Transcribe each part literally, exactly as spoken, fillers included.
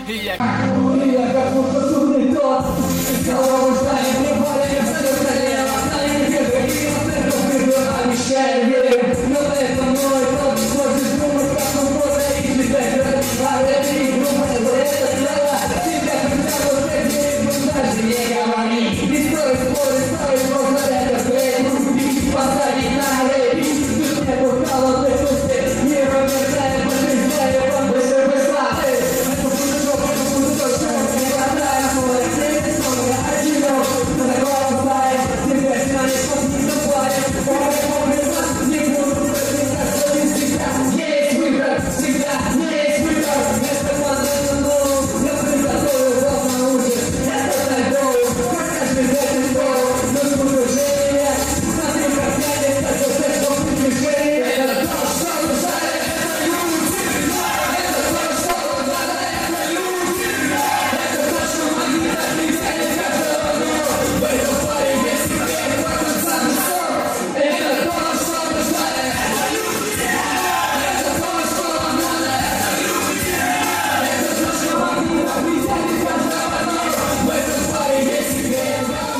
И я... Я как будто судный тот, из головы станет не более абсолютно лево. Станет где-то и вот это было, обещаю, верю. Но это мой тот, хочешь думать, как он просто и летает. А это не думай, за это дело. Тебя когда вот эти даже не говори. Не стоит спорить, стоит просто это встретить. Поставить на рейд. Тут не пускало, ты пусти. Не промерзай, подвезай, он быстро пришла. Это будет жопа, это будет точно. Не хватает, но это снова одинок. На таком стае, тебя сняли, что не заплатит. Ой, помню нас, не буду всегда, что не всегда. Есть выбор, всегда есть выбор. Вместо плана нового, я приготовил вас на ужин. Это найдет, как каждый день шоу. Нужно движение, смотри, как тянет, это все, что в движении. Это то, что нужно, это люди. Это то, что нужно, это люди. Это то, что магнит отлетает каждого дня. В этом паре есть секрет, в этом сам что. Это то, что нужно, это люди. Это то, что надо, это люди. Это то, что магнит отлетает каждого дня. В этом паре есть секрет.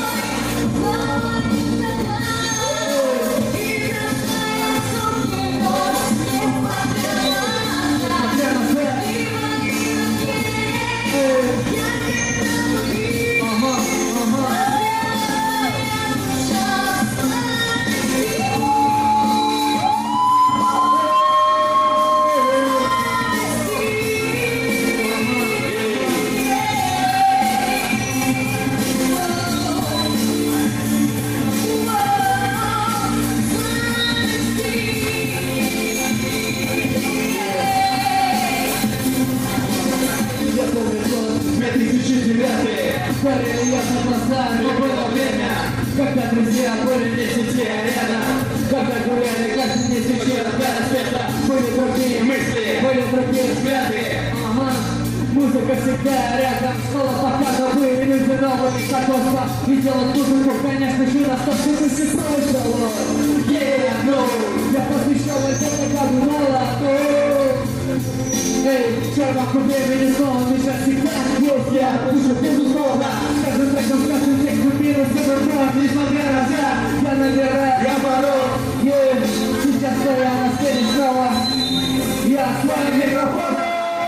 Я помню год две тысячи девятый. Горели ясно глаза, но было время, когда друзья были вместе рядом. Когда гуляли каждый день сейчас до рассвета. Были другие мысли, были другие взгляды. Ага. Музыка всегда рядом, школа пока были люди новые знакомства. И делать музыку, конечно же, на сто тысяч смысла. Yeah, no, я посвящал это как молоток. Эй, черваку времени снова, мешать всегда есть я. Душу безусловно, каждый треком, каждый текст купирую себе вновь. Несмотря на жар, я набираю, я борол. Yeah, сейчас стоя на сцене снова. Я с вами микрофоном.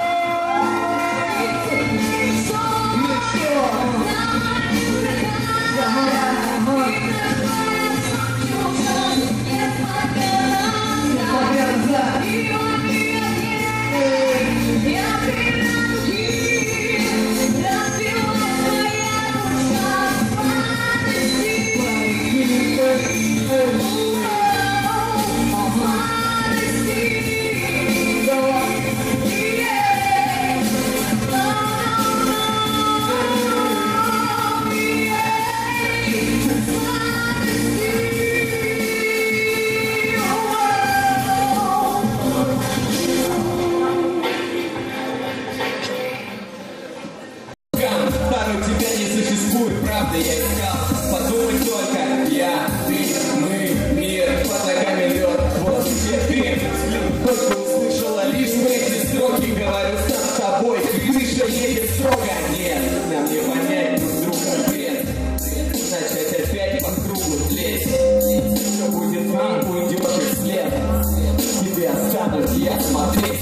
Второй тебя не существует, правда я искал. Подумай только, я, ты, мы, мир, под ногами лед. Вот где ты, только услышала лишь в эти строки. Говорю сам с тобой, крыша едет строго. Нет, нам не понять друг друга бред. Начать опять по кругу тлеть. Все будет нам, уйдешь и вслед. Тебе останусь я смотреть.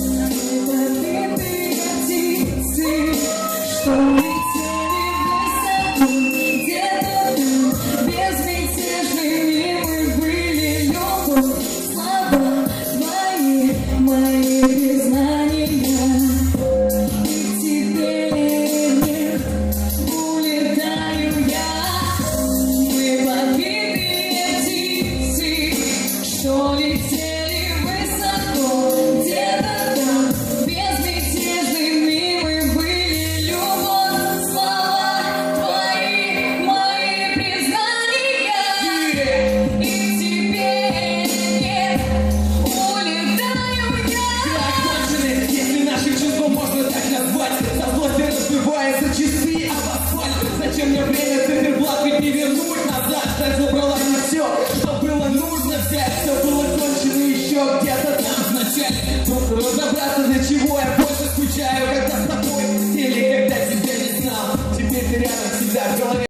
Что летели в высоту, где-то ты, безмятежными мы были, любовь, слова твои, мои признания. И теперь нет, улетаю я. ты рядом всегда в голове.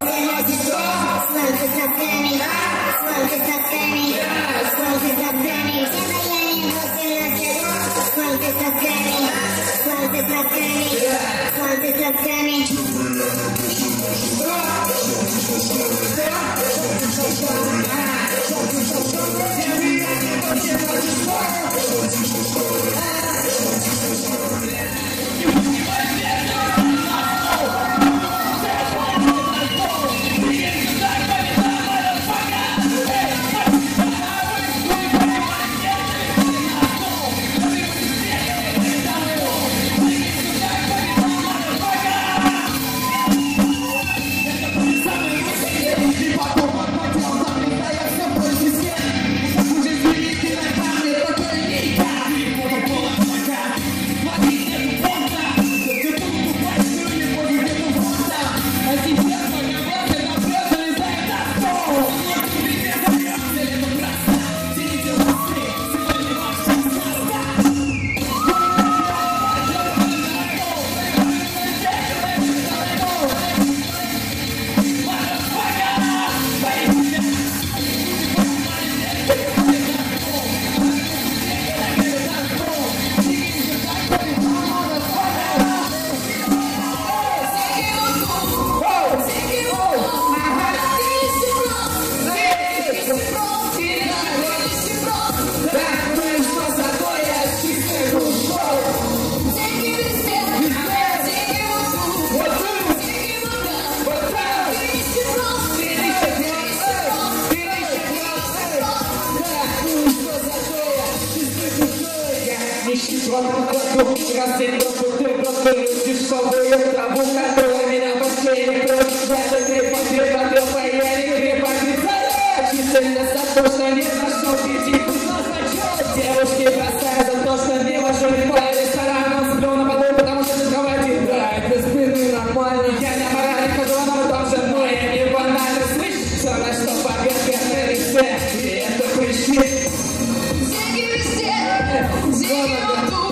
Раз ты просто, ты просто любишь свою траву, которая меня последний против. Даже ты потребовал поели, ты потребовал. Чисто недостаточно, не нашел пяти вкусных почет. Девушки бросают за то, что не вожу по ресторанам. Сплю на полу, потому что на кровати играет без спины нормально. Я не морально хожу, но в том же, но я не банально. Слышь, все равно, что побег на лице, и это прыщи. Деньги везде, деньги вот тут.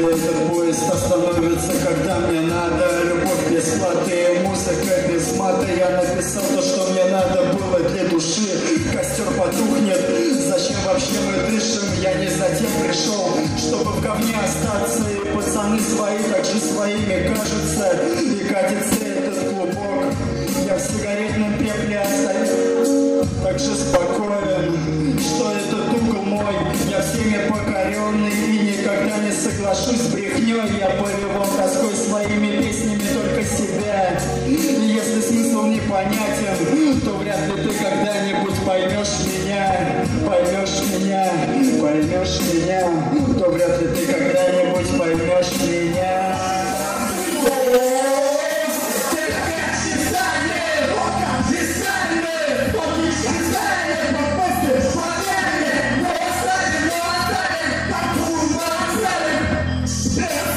этот поезд остановится, когда мне надо. Любовь без платы, музыка без мата. Я написал то, что мне надо было для души. Костер потухнет, зачем вообще мы дышим? Я не затем пришел, чтобы в говне остаться. И пацаны свои также своими кажутся. И катится этот клубок. Я в сигаретном пепле остаюсь так же спокоен, что этот угол мой. Я всеми покоренный и никогда не соглашусь с брехней. Я полевом тоской своими песнями только себя. И если смысл непонятен, то вряд ли ты когда-нибудь поймешь меня. Поймешь меня, поймешь меня, то вряд ли ты когда-нибудь поймешь меня. Yeah.